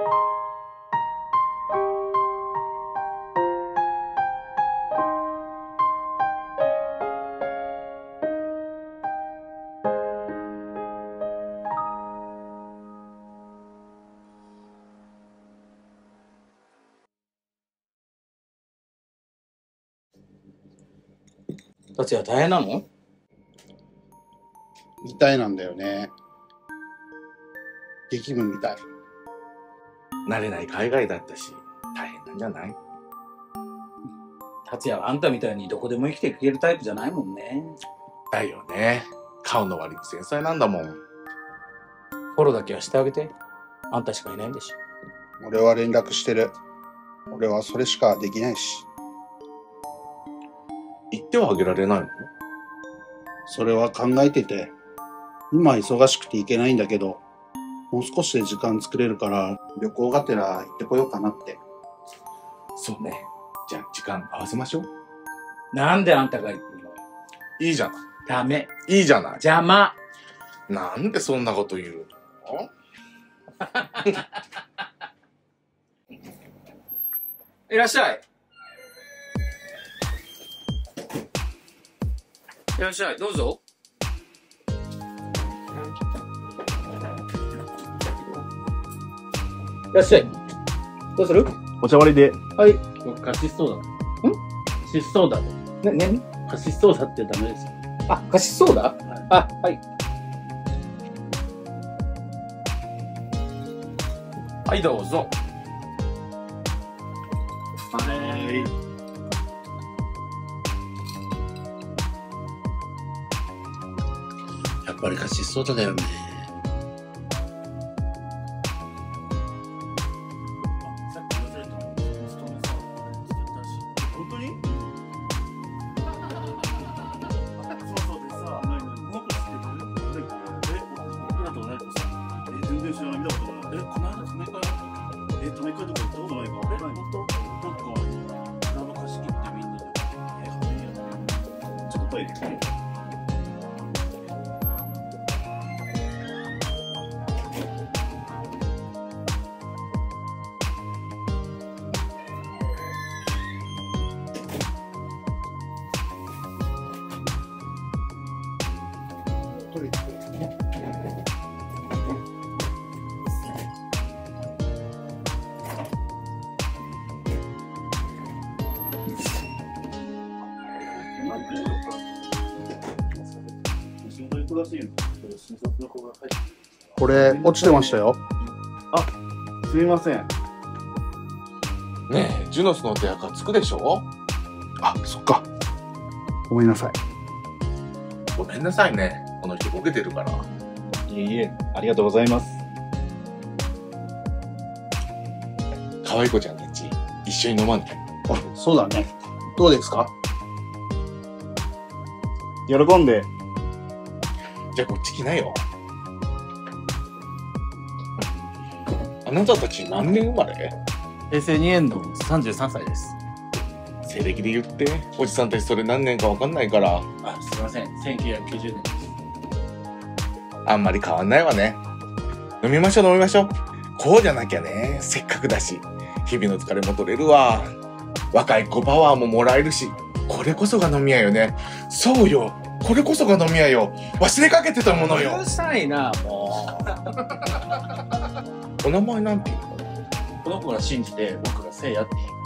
達也大変なの？ みたいなんだよね。激務みたい。 慣れない海外だったし、大変なんじゃない？ 達也はあんたみたいにどこでも生きていけるタイプじゃないもんね。 だよね。顔の割に繊細なんだもん。 フォローだけはしてあげて。あんたしかいないんだし。 俺は連絡してる。俺はそれしかできないし。 言ってはあげられないの？ それは考えてて、今忙しくて行けないんだけど、もう少しで時間作れるから旅行がてら行ってこようかなって。 そうね。じゃあ時間合わせましょう。 なんであんたが行くの？ いいじゃない。 ダメ。 いいじゃない。 邪魔。 なんでそんなこと言うの？ いらっしゃい。いらっしゃい。どうぞ。いらっしゃい。どうする？ お茶割りで。 はい。 僕、カシスソーダ。 ん？ カシスソーダで。 何？ カシスソーダってダメですよ。 あ、カシスソーダ？ はい。 あ、はい。 はい、どうぞ。 やっぱりカシスソーダだよね。 本当に？全然知らない、見たことない。この間、ため会とか行ったことないか。本当？なんか、クラブ貸し切ってみんなで。ちょっとトイレ行って。 これ落ちてましたよ。 すみません。 ねえ、ジュノスの手垢つくでしょ？ あ、そっか。ごめんなさい。 ごめんなさいね。この人ボケてるから。 いえいえ、ありがとうございます。 可愛い子ちゃんたち、一緒に飲まない？ あ、そうだね。どうですか？ 喜んで。 じゃあこっち来なよ。あなたたち何年生まれ？ 平成2年の33歳です。 西暦で言って、おじさんたちそれ何年かわかんないから。 あ、すいません。1990年です。 あんまり変わんないわね。飲みましょう飲みましょう。こうじゃなきゃね、せっかくだし、日々の疲れも取れるわ。若い子パワーももらえるし、これこそが飲み屋よね。そうよ。これこそが飲み屋よ。忘れかけてたものよ。 うるさいな、もお名前なんていうの？ この子が信じて、僕がせいやって言う。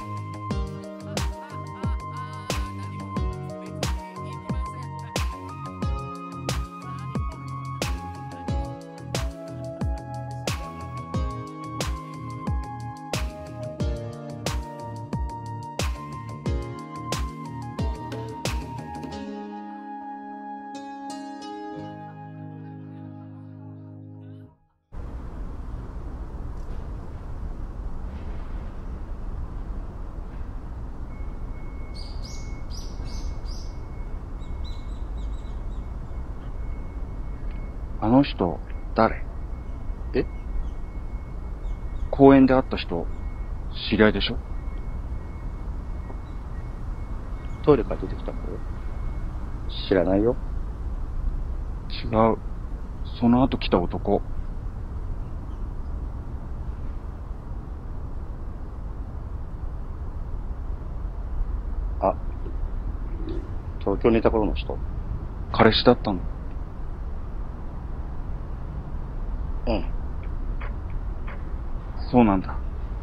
あの人、誰？え？公園で会った人、知り合いでしょ？トイレから出てきた子？知らないよ。違う。その後来た男。 東京にいた頃の人？ 彼氏だったの？ うん。 そうなんだ。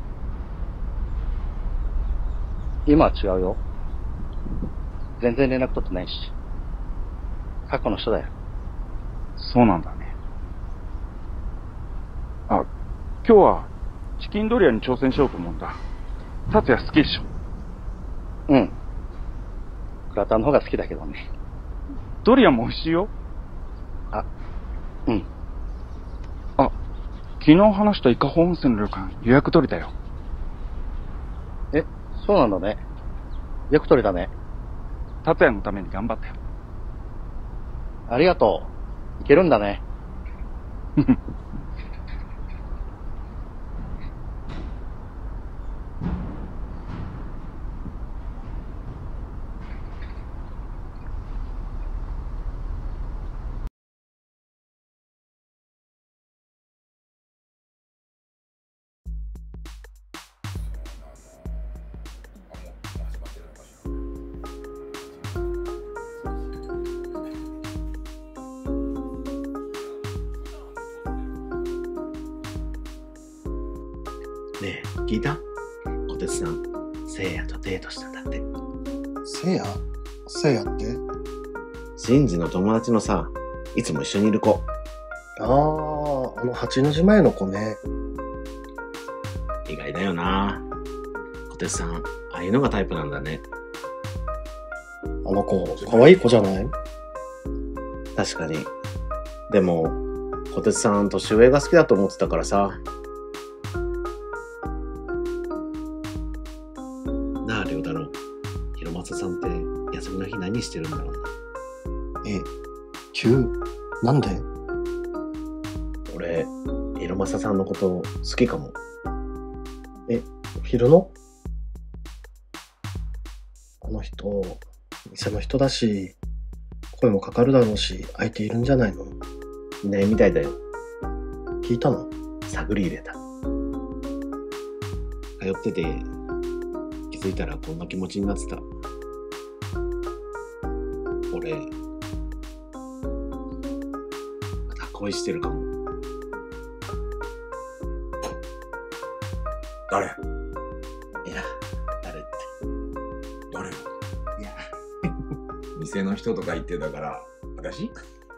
今は違うよ。全然連絡取ってないし。過去の人だよ。 そうなんだね。あ、今日はチキンドリアに挑戦しようと思うんだ。達也好きでしょ？ うん。グラタンの方が好きだけどね。 ドリアンも美味しいよ。 あ、うん。 あ、昨日話した伊香保温泉の旅館予約取れたよ。 え、そうなんだね。よく取れたね。 達也のために頑張ったよ。 ありがとう。いけるんだね。 ねえ、聞いた？小鉄さん、聖夜とデートしたんだって。 せいやってシンジの友達のさ、いつも一緒にいる子。 ああ、8の字前の子ね。 意外だよな。小鉄さん、ああいうのがタイプなんだね。 あの子、可愛い子じゃない？ 確かに。でも、小鉄さん、年上が好きだと思ってたからさ。なあ、亮太郎。広正さんって休みの日何してるんだろうな。 なんで？ 俺、広正さんのこと好きかも。 昼の？あの人、店の人だし、声もかかるだろうし、相手いるんじゃないの？ いないみたいだよ。 聞いたの？ 探り入れた。通ってて、気づいたらこんな気持ちになってた。俺、また恋してるかも。 誰？ いや、誰って。 誰？ いや、 店の人とか言ってたから、私？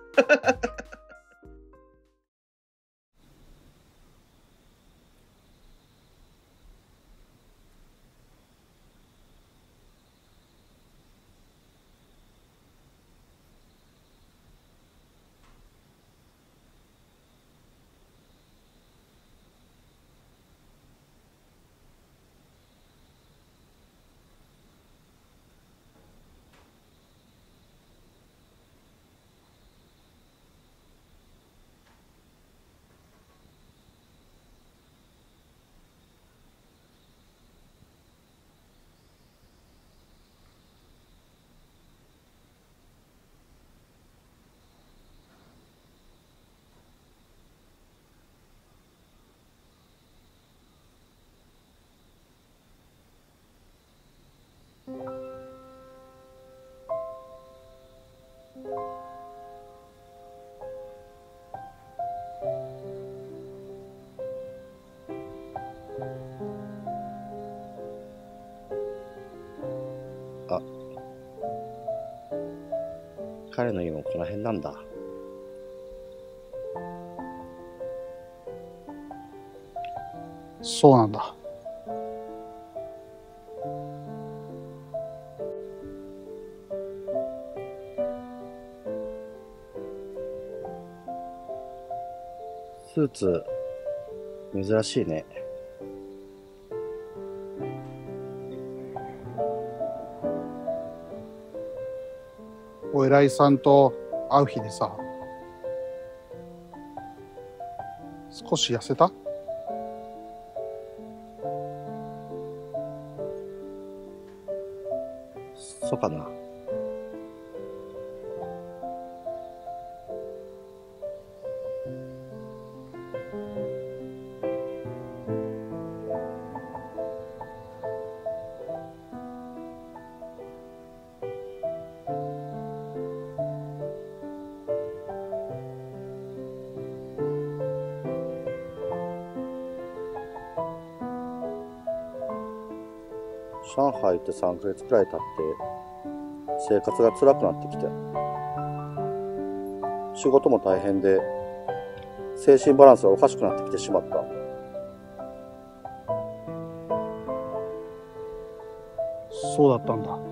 彼の家もこの辺なんだ。 そうなんだ。 スーツ、珍しいね。 お偉いさんと会う日でさ、少し痩せた？ そうかな。 上海って3ヶ月くらい経って生活が辛くなってきて、仕事も大変で精神バランスがおかしくなってきてしまった。 そうだったんだ。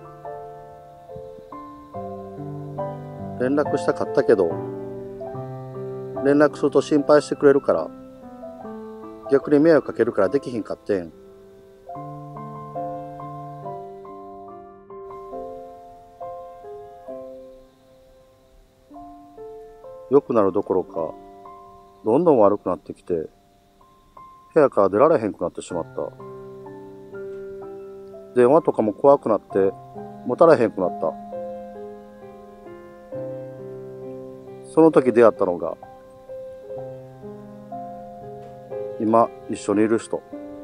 連絡したかったけど、連絡すると心配してくれるから、逆に迷惑かけるからできひんかってん。良くなるどころか、どんどん悪くなってきて、部屋から出られへんくなってしまった。電話とかも怖くなって、持たれへんくなった。その時出会ったのが、今一緒にいる人。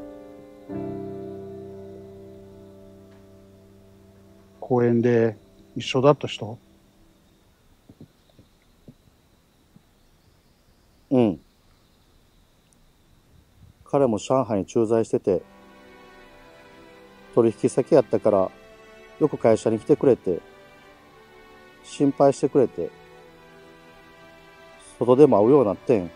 公園で一緒だった人？ うん。彼も上海に駐在してて、取引先やったから、よく会社に来てくれて、心配してくれて、外でも会うようになってん。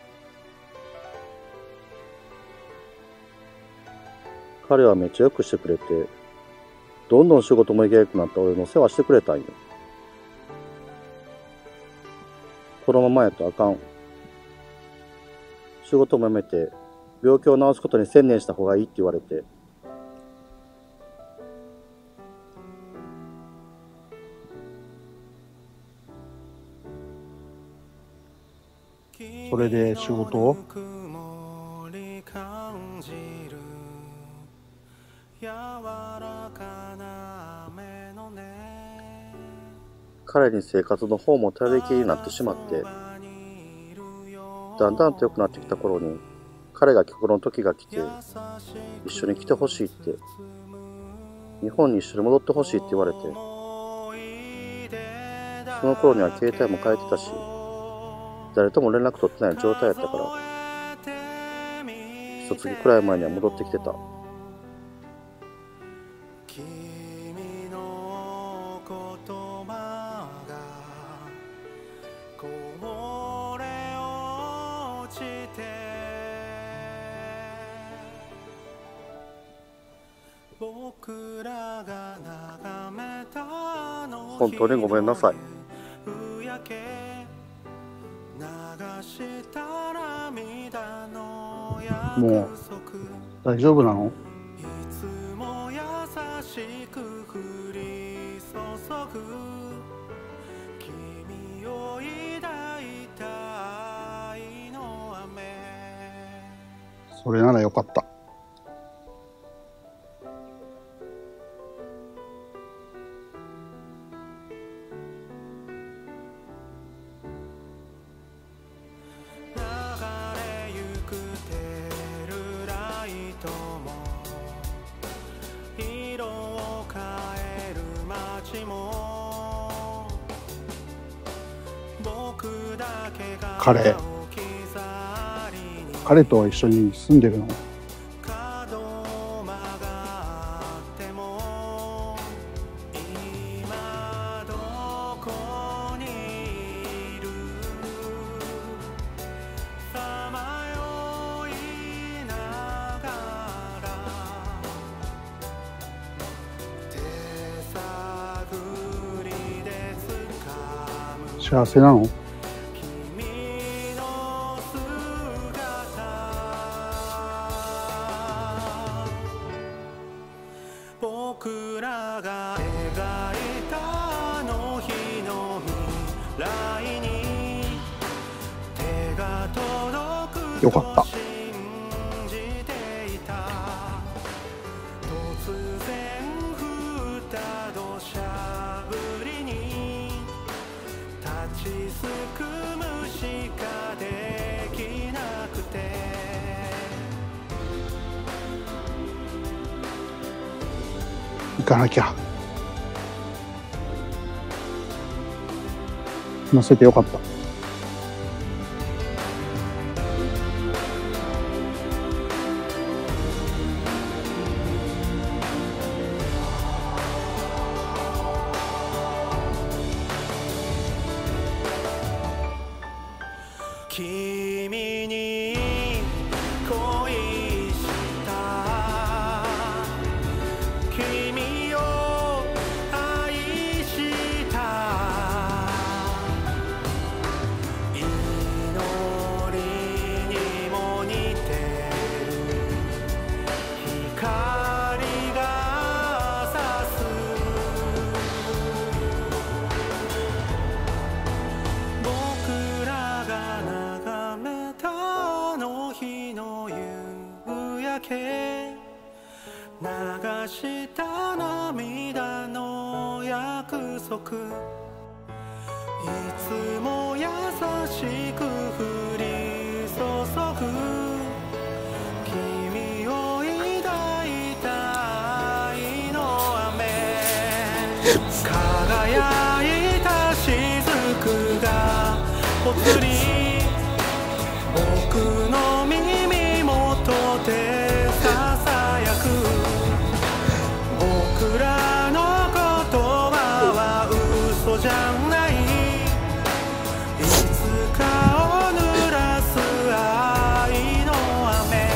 彼はめっちゃよくしてくれて、どんどん仕事も行けなくなった俺の世話してくれたんよ。このままやとあかん。仕事も辞めて、病気を治すことに専念した方がいいって言われて。 それで仕事を？ 彼に生活の方も頼りきりになってしまって、だんだんと良くなってきた頃に、彼が帰国の時が来て、一緒に来てほしいって、日本に一緒に戻ってほしいって言われて、その頃には携帯も変えてたし、誰とも連絡取ってない状態やったから、一月くらい前には戻ってきてた。本当にごめんなさい。 もう大丈夫なの？それならよかった。彼とは一緒に住んでるの？幸せなの？よかった。行かなきゃ。乗せてよかった。 した涙の約束、いつも優しく降り注ぐ、君を抱いた愛の雨、輝いた雫がぽつり僕の耳元でささやく、僕らの言葉は嘘じゃない、いつかを濡らす愛の雨。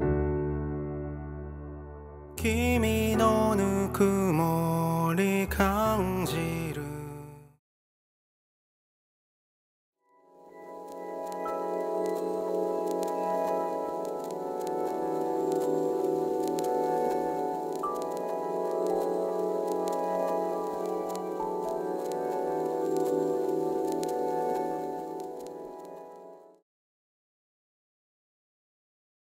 君のぬくもりか